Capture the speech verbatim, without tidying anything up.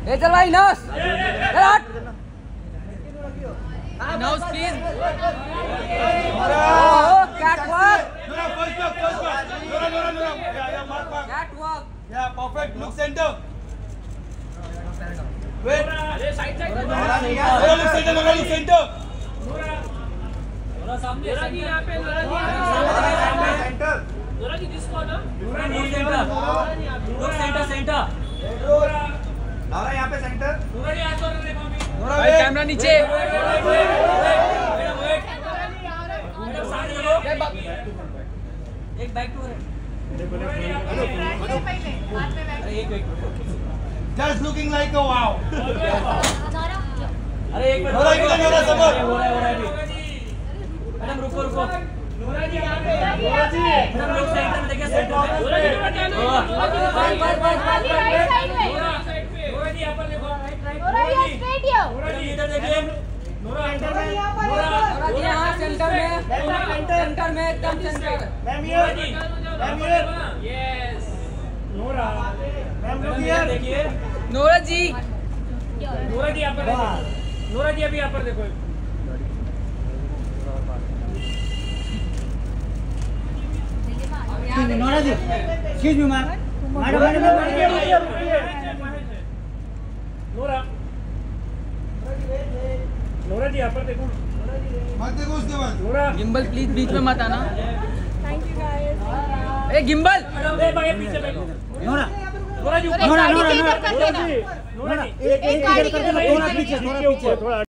ए चल भाई नौस हट नौस please catwalk catwalk या perfect look centre wait side side look centre look centre थोड़ा सामने यहां पे centre Nora ji this corner Nora नी centre look centre centre Nora यहां पे सेंटर नोरा जी हाथ कर दे मम्मी भाई कैमरा नीचे मैडम सामने लो एक बैक टू है अरे एक एक just looking like a wow अरे एक मिनट नोरा इधर नोरा समझ हो रहा है हो रहा है मैडम रुको रुको नोरा जी यहां पे Nora ji madam look centre में देखिए सेंटर में नोरा जी बस बस बस राइट साइड में नोरा साइड पे नोरा जी यहां पर देखो Nora ji straight here Nora ji इधर देखिए नोरा सेंटर में नोरा नोरा जी यहां सेंटर में सेंटर में एकदम centre ma'am here ma'am here yes Nora ma'am look here देखिए नोरा जी नोरा जी यहां पर देखो नोरा जी अभी यहां पर देखो Nora ji excuse me ma'am madam madam Nora Nora ji यहाँ पर देखो मत देखो उसके बाद नोरा गिम्बल प्लीज बीच में मत आना थैंक यू गाइस ए गिम्बल ए भाई पीछे बैठो Nora Nora ji Nora Nora Nora Nora ji Nora एक एक इधर करके नोरा पीछे नोरा पीछे थोड़ा